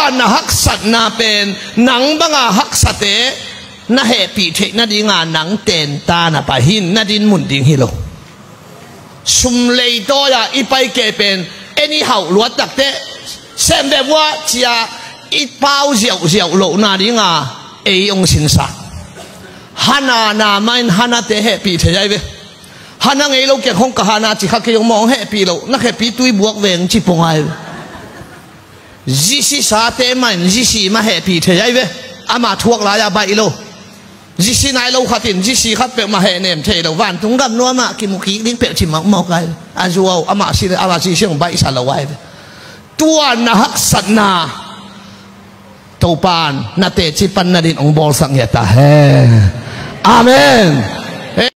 na hak sat na pen nang banga hak sate na happy the na dinga nang ten ta na pahin na din mun ding hilo sum lei to ya ipai ke pen anyhow luat tak te sem de wa chia ít bao diệu diệu lộ na dinga ei ong sin sa hana na main hana te happy the jai ve hana ngei lo ke hong ka hana chi kha ke yong mong happy lo na happy tui buak veng chi pongai Jisi sa te man jisi ma happy the jai ve ama thuak la ya bai lo jisi nai lo khatin jisi khat pe ma he nem the lo van tung gam no ma ki mu ki ding pe chi ma kai azuo ama si siang bai sa lo wai tua na hak sat na to pan na te chi pan na din ong bol sang ya ta he amen